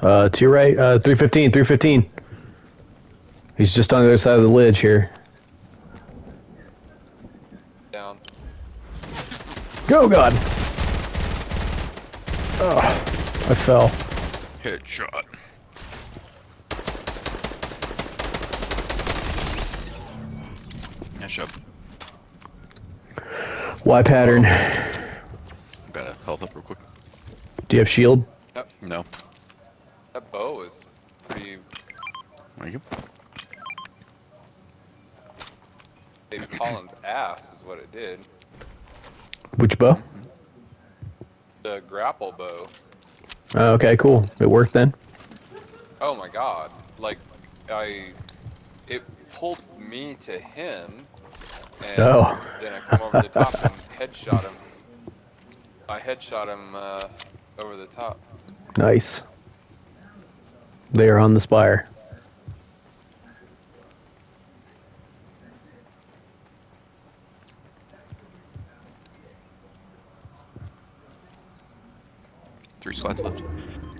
To your right, 315, 315. He's just on the other side of the ledge here. Down. Go, God! Oh, I fell. Headshot. Headshot. Y pattern. Gotta health up real quick. Do you have shield? No. That bow is pretty. Thank you. Dave Collins' ass is what it did. Which bow? The grapple bow. Oh, okay, cool. It worked then. Oh my god. Like, it pulled me to him, and Oh. then I come over the top and headshot him. I headshot him over the top. Nice. They are on the spire. Three squads left.